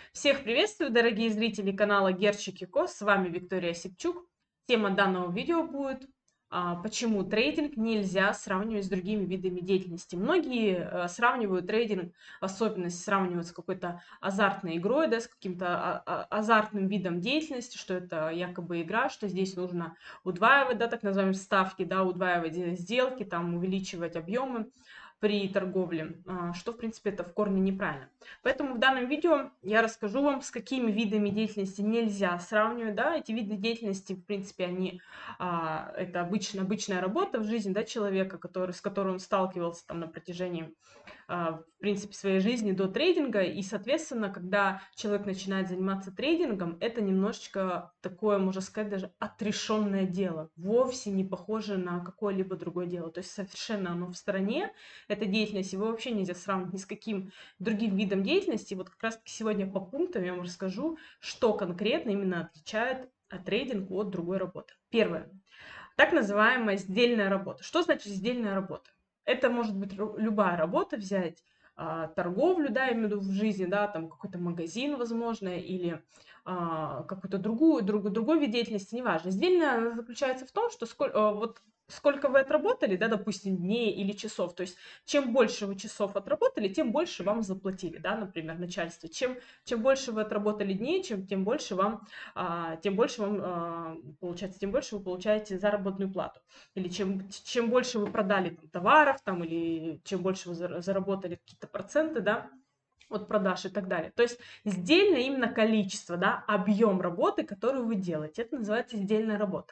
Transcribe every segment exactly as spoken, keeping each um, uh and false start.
Всех приветствую, дорогие зрители канала Герчик и Ко. С вами Виктория Сипчук. Тема данного видео будет а, почему трейдинг нельзя сравнивать с другими видами деятельности. Многие а, сравнивают трейдинг, в особенности сравнивают с какой-то азартной игрой, да, с каким-то а, а, азартным видом деятельности, что это якобы игра, что здесь нужно удваивать, да, так называемые ставки, да, удваивать сделки, там, увеличивать объемы при торговле, а, что, в принципе, это в корне неправильно. Поэтому в данном видео я расскажу вам, с какими видами деятельности нельзя сравнивать, да, эти виды деятельности, в принципе, они, а, это обычно, обычная работа в жизни, да, человека, который, с которой он сталкивался там на протяжении а, в принципе, своей жизни до трейдинга. И, соответственно, когда человек начинает заниматься трейдингом, это немножечко такое, можно сказать, даже отрешенное дело, вовсе не похоже на какое-либо другое дело. То есть совершенно оно в стороне, эта деятельность, его вообще нельзя сравнивать ни с каким другим видом деятельности. И вот как раз-таки сегодня по пунктам я вам расскажу, что конкретно именно отличает трейдинг от другой работы. Первое. Так называемая сдельная работа. Что значит сдельная работа? Это может быть любая работа, взять а, торговлю, да, я имею в виду в жизни, да, там какой-то магазин, возможно, или а, какую-то другую, друг, другой вид деятельности, неважно. Сдельная заключается в том, что сколь, а, вот сколько вы отработали, да, допустим, дней или часов, то есть чем больше вы часов отработали, тем больше вам заплатили, да, например, начальство. Чем, чем больше вы отработали дней, чем, тем больше вам а, тем больше вам, а, получается, тем больше вы получаете заработную плату. Или чем, чем больше вы продали там, товаров, там, или чем больше вы заработали какие-то проценты, да, от продаж и так далее. То есть сдельно именно количество, да, объем работы, которую вы делаете. Это называется сдельная работа.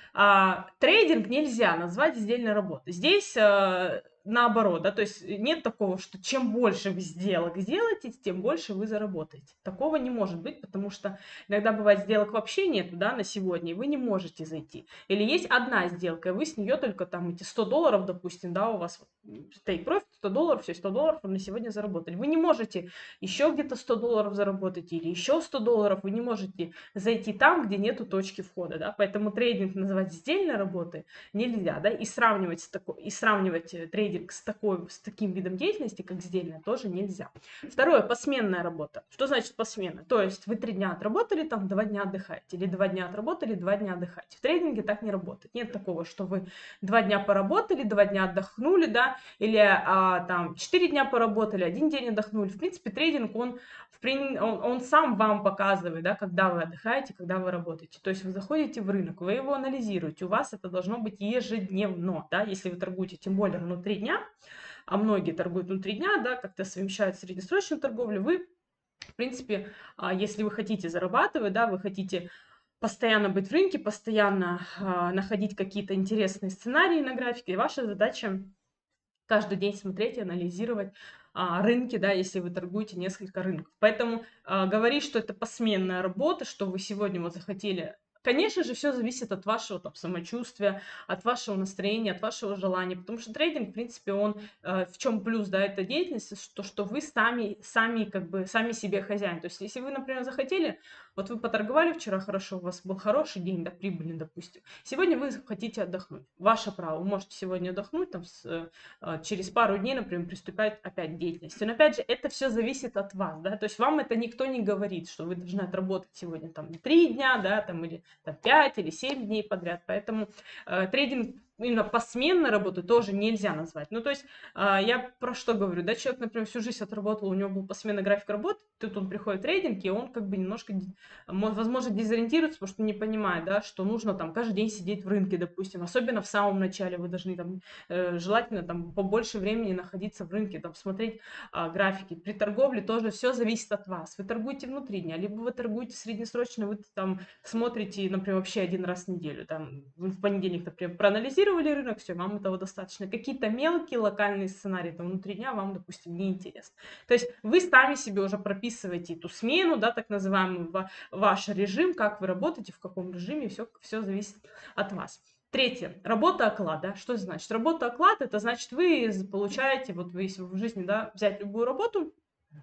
А, трейдинг нельзя назвать сдельной работой. Здесь а, наоборот, да, то есть нет такого, что чем больше вы сделок сделаете, тем больше вы заработаете. Такого не может быть, потому что иногда бывает сделок вообще нету, да, на сегодня, и вы не можете зайти. Или есть одна сделка, и вы с нее только там эти сто долларов, допустим, да, у вас take profit сто долларов, все, сто долларов вы на сегодня заработали. Вы не можете еще где-то сто долларов заработать или еще сто долларов, вы не можете зайти там, где нету точки входа, да, поэтому трейдинг называть сдельной работой нельзя, да, и сравнивать, с такой, и сравнивать трейдинг с, такой, с таким видом деятельности, как сдельная, тоже нельзя. Второе, посменная работа. Что значит посменная? То есть вы три дня отработали, там два дня отдыхаете, или два дня отработали, два дня отдыхаете. В трейдинге так не работает. Нет такого, что вы два дня поработали, два дня отдохнули, да, или а, там четыре дня поработали, один день отдохнули. В принципе, трейдинг, он, он, он сам вам показывает, да, когда вы отдыхаете, когда вы работаете. То есть вы заходите в рынок, вы его анализируете, у вас это должно быть ежедневно, да, если вы торгуете, тем более внутри дня, а многие торгуют внутри дня, да, как-то совмещают среднесрочную торговлю, вы, в принципе, а, если вы хотите зарабатывать, да, вы хотите постоянно быть в рынке, постоянно а, находить какие-то интересные сценарии на графике, и ваша задача каждый день смотреть и анализировать а, рынки, да, если вы торгуете несколько рынков. Поэтому а, говорить, что это посменная работа, что вы сегодня вот захотели. Конечно же, все зависит от вашего там, самочувствия, от вашего настроения, от вашего желания, потому что трейдинг, в принципе, он э, в чем плюс, да, этой деятельности, что, что вы сами, сами, как бы, сами себе хозяин. То есть, если вы, например, захотели, вот вы поторговали вчера хорошо, у вас был хороший день, да, прибыльный, допустим, сегодня вы хотите отдохнуть. Ваше право, вы можете сегодня отдохнуть, там, с, через пару дней, например, приступать опять к деятельности. Но опять же, это все зависит от вас, да, то есть вам это никто не говорит, что вы должны отработать сегодня там три дня, да, там, или там, пять или семь дней подряд. Поэтому э, трейдинг именно посменной работы тоже нельзя назвать. Ну, то есть э, я про что говорю, да, человек, например, всю жизнь отработал, у него был посменный график работы, тут он приходит в трейдинг, и он как бы немножко, возможно, дезориентируется, потому что не понимает, да, что нужно там каждый день сидеть в рынке, допустим, особенно в самом начале вы должны там э, желательно там побольше времени находиться в рынке, там смотреть а, графики. При торговле тоже все зависит от вас. Вы торгуете внутри дня, либо вы торгуете среднесрочно, вы там смотрите, например, вообще один раз в неделю. Там, вы в понедельник, например, проанализировали рынок, все, вам этого достаточно. Какие-то мелкие локальные сценарии там внутри дня вам, допустим, не интересны. То есть вы сами себе уже прописываете эту смену, да, так называемый ваш режим, как вы работаете, в каком режиме, все, все зависит от вас. Третье. Работа оклада. Что это значит? Работа оклад, это значит, вы получаете, вот вы если в жизни, да, взять любую работу,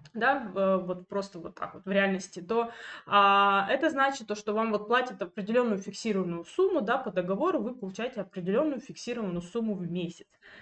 да, вот просто вот так вот в реальности, то а, это значит то, что вам вот платят определенную фиксированную сумму, да, по договору вы получаете определенную фиксированную сумму в месяц.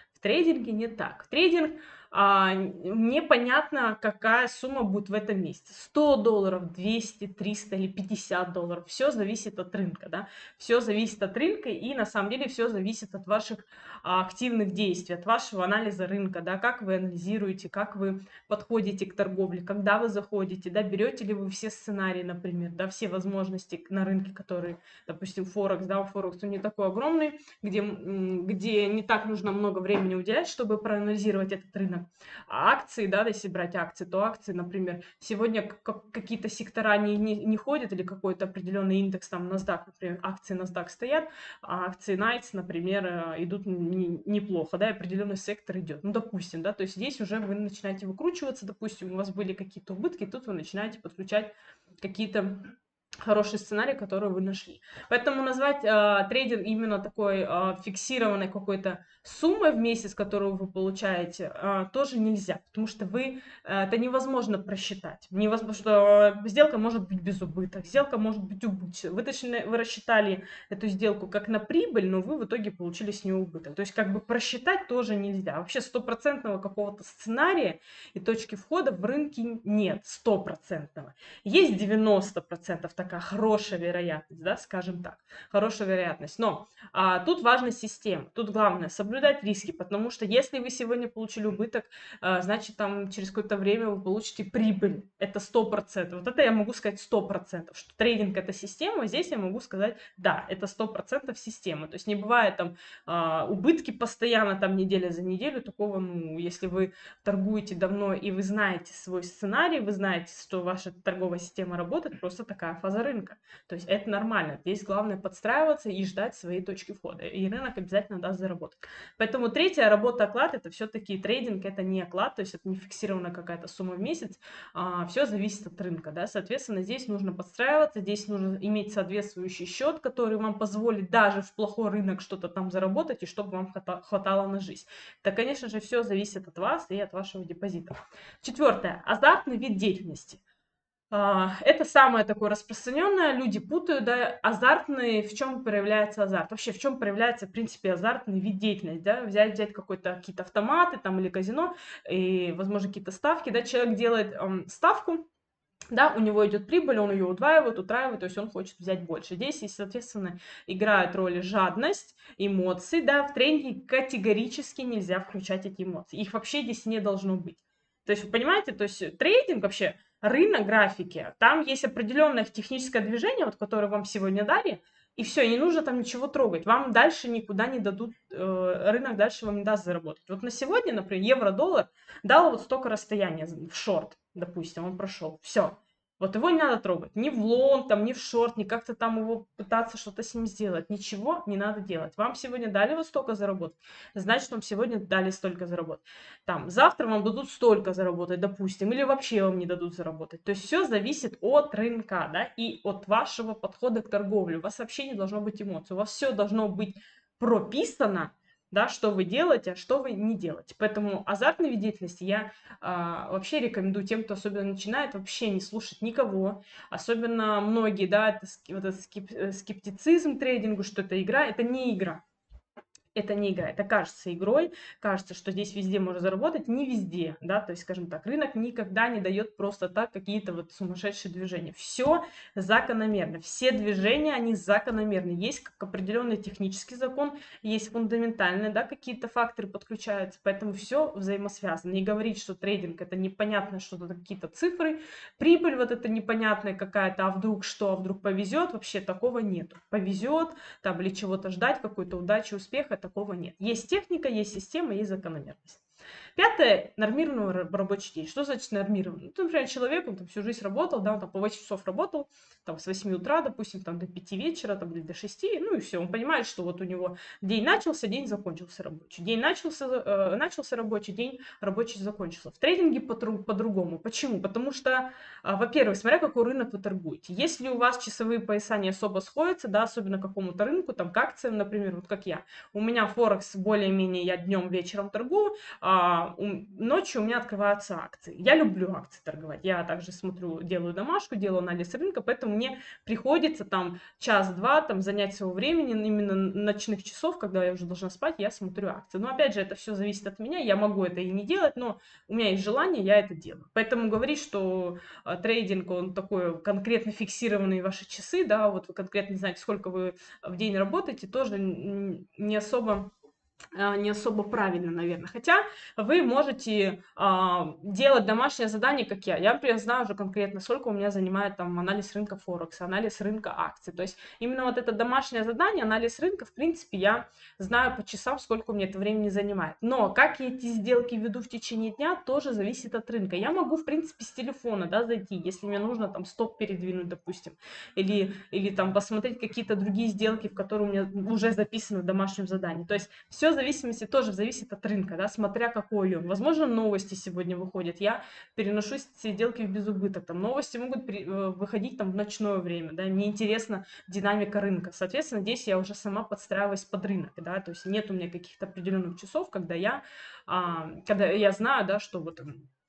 В трейдинге не так. В трейдинг а, непонятно, какая сумма будет в этом месяце. сто долларов, двести, триста или пятьдесят долларов. Все зависит от рынка, да. Все зависит от рынка, и на самом деле все зависит от ваших а, активных действий, от вашего анализа рынка, да, как вы анализируете, как вы подходите к торговле, когда вы заходите, да, берете ли вы все сценарии, например, да, все возможности на рынке, которые, допустим, Форекс, да, Форекс, он не такой огромный, где, где не так нужно много времени уделять, чтобы проанализировать этот рынок. А акции, да, если брать акции, то акции, например, сегодня какие-то сектора не, не, не ходят, или какой-то определенный индекс, там, NASDAQ, например, акции NASDAQ стоят, а акции Найтс, например, идут не, неплохо, да, и определенный сектор идет. Ну, допустим, да, то есть здесь уже вы начинаете выкручиваться, допустим, у вас были какие-то убытки, тут вы начинаете подключать какие-то хороший сценарий, который вы нашли. Поэтому назвать э, трейдинг именно такой э, фиксированной какой-то суммой в месяц, которую вы получаете, э, тоже нельзя, потому что вы, э, это невозможно просчитать. Невозможно, что сделка может быть без убыток, сделка может быть убыточной. Вы, точно, вы рассчитали эту сделку как на прибыль, но вы в итоге получили с нее убыток. То есть как бы просчитать тоже нельзя. Вообще стопроцентного какого-то сценария и точки входа в рынке нет, стопроцентного. Есть девяносто процентов такая хорошая вероятность, да, скажем так, хорошая вероятность. Но а, тут важна система, тут главное соблюдать риски, потому что если вы сегодня получили убыток, а, значит там через какое-то время вы получите прибыль, это сто процентов. Вот это я могу сказать сто процентов, что трейдинг это система, здесь я могу сказать, да, это сто процентов система. То есть не бывает там а, убытки постоянно, там неделя за неделю, такого, ну, если вы торгуете давно и вы знаете свой сценарий, вы знаете, что ваша торговая система работает, просто такая фаза рынка. То есть это нормально. Здесь главное подстраиваться и ждать своей точки входа. И рынок обязательно даст заработать. Поэтому третья работа оклад, это все-таки трейдинг, это не оклад, то есть это не фиксированная какая-то сумма в месяц. А, все зависит от рынка. Да? Соответственно, здесь нужно подстраиваться, здесь нужно иметь соответствующий счет, который вам позволит даже в плохой рынок что-то там заработать, и чтобы вам хватало на жизнь. Это, конечно же, все зависит от вас и от вашего депозита. Четвертое. Азартный вид деятельности. Это самое такое распространенное, люди путают, да, азартный, в чем проявляется азарт, вообще в чем проявляется, в принципе, азартный вид деятельности, да, взять, взять какой-то, какие-то автоматы там или казино, и, возможно, какие-то ставки, да, человек делает эм, ставку, да, у него идет прибыль, он ее удваивает, утраивает, то есть он хочет взять больше. Здесь, и, соответственно, играет роль жадность, эмоции, да, в тренинге категорически нельзя включать эти эмоции, их вообще здесь не должно быть. То есть, вы понимаете, то есть трейдинг вообще, рынок графики, там есть определенное техническое движение, вот, которое вам сегодня дали, и все, не нужно там ничего трогать, вам дальше никуда не дадут, э, рынок дальше вам не даст заработать. Вот на сегодня, например, евро-доллар дал вот столько расстояния в шорт, допустим, он прошел, все. Вот его не надо трогать, ни в лонг, там, ни в шорт, ни как-то там его пытаться что-то с ним сделать. Ничего не надо делать. Вам сегодня дали вот столько заработать, значит, вам сегодня дали столько заработать. Там, завтра вам дадут столько заработать, допустим, или вообще вам не дадут заработать. То есть все зависит от рынка, да, и от вашего подхода к торговле. У вас вообще не должно быть эмоций, у вас все должно быть прописано, да, что вы делаете, а что вы не делаете. Поэтому азартной вид деятельности я а, вообще рекомендую тем, кто особенно начинает, вообще не слушать никого. Особенно многие, да, это, вот этот скеп, скептицизм трейдингу, что это игра, это не игра. Это не игра, это кажется игрой, кажется, что здесь везде можно заработать, не везде, да, то есть, скажем так, рынок никогда не дает просто так какие-то вот сумасшедшие движения. Все закономерно, все движения, они закономерны. Есть как определенный технический закон, есть фундаментальные, да, какие-то факторы подключаются, поэтому все взаимосвязано. И говорить, что трейдинг это непонятно что-то, какие-то цифры, прибыль вот это непонятная какая-то, а вдруг что, а вдруг повезет, вообще такого нету. Повезет, там, или чего-то ждать, какой-то удачи, успеха, такого нет. Есть техника, есть система, есть закономерность. Пятое, нормированный рабочий день. Что значит нормированный? Ну, например, человек, он там всю жизнь работал, да, он там по восемь часов работал, там с восьми утра, допустим, там до пяти вечера, там до шести, ну и все. Он понимает, что вот у него день начался, день закончился рабочий. День начался, э, начался рабочий, день рабочий закончился. В трейдинге по-другому. Почему? Потому что, э, во-первых, смотря какой рынок вы торгуете. Если у вас часовые пояса не особо сходятся, да, особенно какому-то рынку, там к акциям, например, вот как я. У меня Форекс более-менее я днем, вечером торгую, а а, у- ночью у меня открываются акции. Я люблю акции торговать. Я также смотрю, делаю домашку, делаю анализ рынка, поэтому мне приходится там час-два там занять своего времени, именно ночных часов, когда я уже должна спать, я смотрю акции. Но опять же, это все зависит от меня. Я могу это и не делать, но у меня есть желание, я это делаю. Поэтому говорить, что а, трейдинг, он такой конкретно фиксированные ваши часы, да, вот вы конкретно знаете, сколько вы в день работаете, тоже н- не особо а, не особо правильно, наверное. Хотя вы можете а, делать домашнее задание, как я. Я, например, знаю уже конкретно, сколько у меня занимает там анализ рынка Форекса, анализ рынка акций. То есть именно вот это домашнее задание, анализ рынка, в принципе, я знаю по часам, сколько у меня это времени занимает. Но как я эти сделки веду в течение дня, тоже зависит от рынка. Я могу, в принципе, с телефона, да, зайти, если мне нужно там стоп передвинуть, допустим, или, или там посмотреть какие-то другие сделки, в которые у меня уже записаны в домашнем задании. То есть все в зависимости тоже зависит от рынка, да, смотря какой он. Возможно, новости сегодня выходят. Я переношу все сделки в безубыток. Там новости могут при, э, выходить там в ночное время, да, мне интересна динамика рынка. Соответственно, здесь я уже сама подстраиваюсь под рынок, да, то есть нет у меня каких-то определенных часов, когда я, а, когда я знаю, да, что вот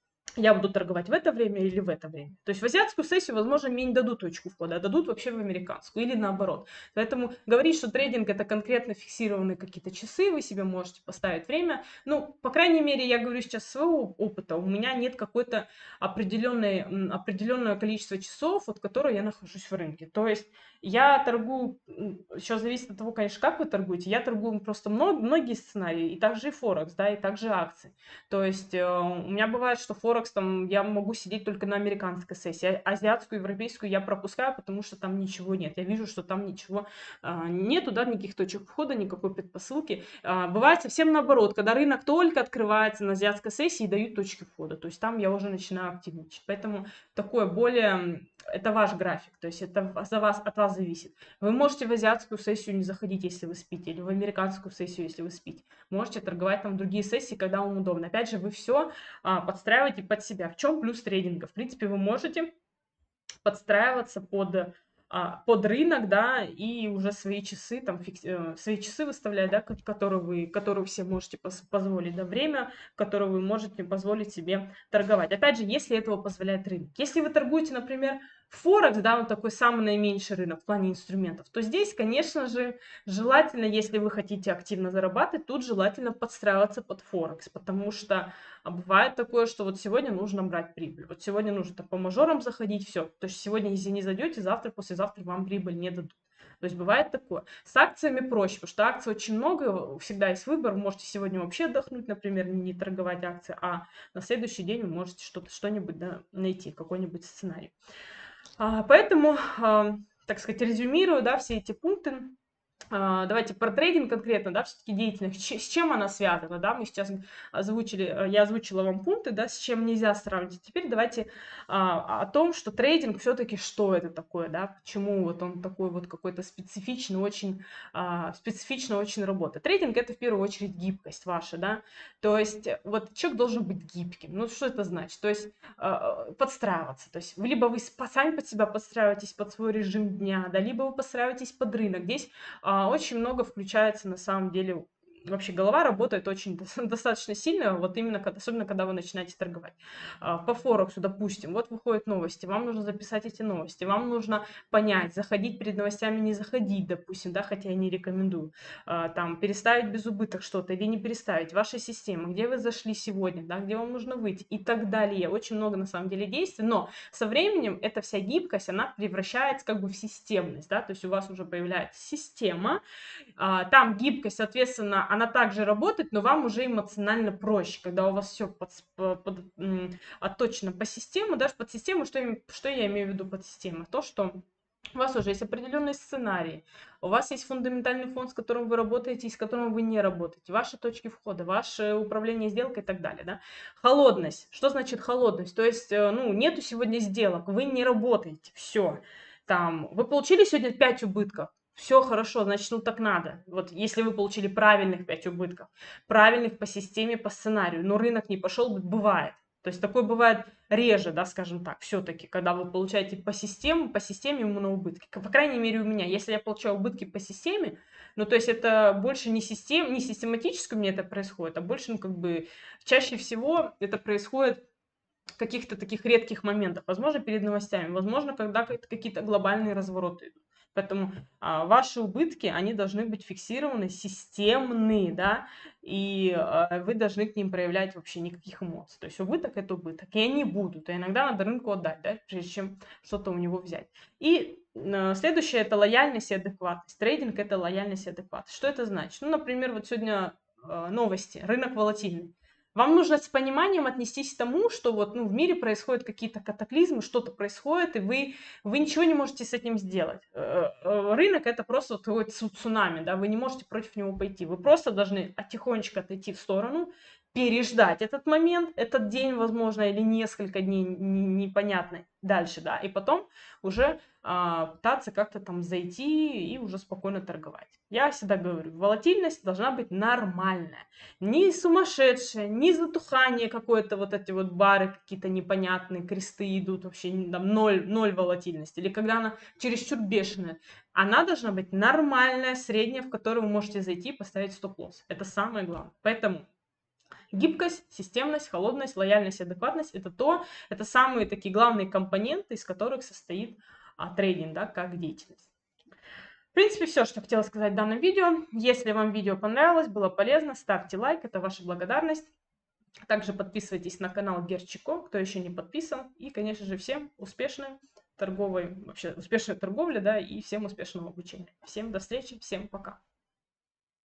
я буду торговать в это время или в это время. То есть в азиатскую сессию, возможно, мне не дадут точку входа, а дадут вообще в американскую или наоборот. Поэтому говорить, что трейдинг это конкретно фиксированные какие-то часы, вы себе можете поставить время. Ну, по крайней мере, я говорю сейчас своего опыта, у меня нет какой-то определенной, определенное количество часов, от которого я нахожусь в рынке. То есть я торгую, еще зависит от того, конечно, как вы торгуете, я торгую просто много, многие сценарии, и также и Форекс, да, и также акции. То есть э, у меня бывает, что Форекс там я могу сидеть только на американской сессии, а азиатскую, европейскую я пропускаю, потому что там ничего нет. Я вижу, что там ничего а, нету, да, никаких точек входа, никакой предпосылки. А, бывает совсем наоборот, когда рынок только открывается на азиатской сессии и дают точки входа. То есть там я уже начинаю активничать. Поэтому такое более... Это ваш график, то есть это за вас, от вас зависит. Вы можете в азиатскую сессию не заходить, если вы спите, или в американскую сессию, если вы спите. Можете торговать там другие сессии, когда вам удобно. Опять же, вы все а, подстраиваете под себя. В чем плюс трейдинга? В принципе, вы можете подстраиваться под, а, под рынок, да, и уже свои часы, там, фикс, э, свои часы выставлять, да, ко- которые вы, которые вы себе можете пос- позволить, да, время, которое вы можете позволить себе торговать. Опять же, если этого позволяет рынок. Если вы торгуете, например, Форекс, да, он такой самый наименьший рынок в плане инструментов, то здесь, конечно же, желательно, если вы хотите активно зарабатывать, тут желательно подстраиваться под Форекс, потому что а бывает такое, что вот сегодня нужно брать прибыль, вот сегодня нужно по мажорам заходить, все. То есть сегодня, если не зайдете, завтра, послезавтра вам прибыль не дадут. То есть бывает такое. С акциями проще, потому что акций очень много, всегда есть выбор. Вы можете сегодня вообще отдохнуть, например, не торговать акции, а на следующий день вы можете что-то, что-нибудь, да, найти, какой-нибудь сценарий. А, поэтому, а, так сказать, резюмирую, да, все эти пункты. А, давайте про трейдинг конкретно, да, все-таки деятельность, с чем она связана, да, мы сейчас озвучили, э, я озвучила вам пункты, да, с чем нельзя сравнить. Теперь давайте а, о том, что трейдинг все-таки что это такое, да, почему вот он такой вот какой-то специфичный, очень а, специфично очень работает. Трейдинг это в первую очередь гибкость ваша, да, то есть э, вот человек должен быть гибким. Ну что это значит? То есть а, подстраиваться, то есть либо вы сами под себя подстраиваетесь под свой режим дня, да, либо вы подстраиваетесь под рынок. Здесь а, очень много включается на самом деле. Вообще голова работает очень достаточно сильно, вот именно, когда, особенно когда вы начинаете торговать. А, По Форексу, допустим, вот выходят новости, вам нужно записать эти новости, вам нужно понять, заходить перед новостями, не заходить, допустим, да, хотя я не рекомендую. А, Там, переставить без убыток что-то или не переставить, ваша система, где вы зашли сегодня, да, где вам нужно выйти и так далее. Очень много на самом деле действий, но со временем эта вся гибкость, она превращается как бы в системность, да, то есть у вас уже появляется система, а, там гибкость, соответственно, она также работает, но вам уже эмоционально проще, когда у вас все под, под, м, отточено по системе, даже под систему, что, им- что я имею в виду под системой? То, что у вас уже есть определенные сценарии, у вас есть фундаментальный фонд, с которым вы работаете и с которым вы не работаете, ваши точки входа, ваше управление сделкой и так далее, да. Холодность. Что значит холодность? То есть, э, ну, нету сегодня сделок, вы не работаете, все. Там, вы получили сегодня пять убытков, все хорошо, значит, ну так надо. Вот если вы получили правильных пять убытков, правильных по системе, по сценарию, но рынок не пошел, бывает. То есть такое бывает реже, да, скажем так, все-таки, когда вы получаете по системе, по системе именно убытки. По крайней мере, у меня, если я получаю убытки по системе, ну, то есть это больше не систем, не систематически у меня это происходит, а больше, ну, как бы, чаще всего это происходит в каких-то таких редких моментах, возможно, перед новостями, возможно, когда какие-то глобальные развороты идут. Поэтому а, ваши убытки, они должны быть фиксированы, системные, да, и а, вы должны к ним проявлять вообще никаких эмоций. То есть убыток – это убыток, и они будут, и иногда надо рынку отдать, да, прежде чем что-то у него взять. И э, следующее – это лояльность и адекватность. Трейдинг – это лояльность и адекватность. Что это значит? Ну, например, вот сегодня э, новости, рынок волатильный. Вам нужно с пониманием отнестись к тому, что вот, ну, в мире происходят какие-то катаклизмы, что-то происходит, и вы, вы ничего не можете с этим сделать. Рынок – это просто вот такой цунами, да, вы не можете против него пойти. Вы просто должны тихонечко отойти в сторону, переждать этот момент, этот день, возможно, или несколько дней, непонятно, дальше, да, и потом уже а, пытаться как-то там зайти и уже спокойно торговать. Я всегда говорю, волатильность должна быть нормальная, не сумасшедшая, не затухание какое-то, вот эти вот бары какие-то непонятные, кресты идут вообще, там ноль, ноль волатильности, или когда она чересчур бешеная. Она должна быть нормальная, средняя, в которую вы можете зайти и поставить стоп-лосс. Это самое главное. Поэтому гибкость, системность, холодность, лояльность, адекватность – это то, это самые такие главные компоненты, из которых состоит а, трейдинг, да, как деятельность. В принципе, все, что хотела сказать в данном видео. Если вам видео понравилось, было полезно, ставьте лайк, это ваша благодарность. Также подписывайтесь на канал Герчико, кто еще не подписан. И, конечно же, всем успешной торговой, вообще успешной торговли, да, и всем успешного обучения. Всем до встречи, всем пока.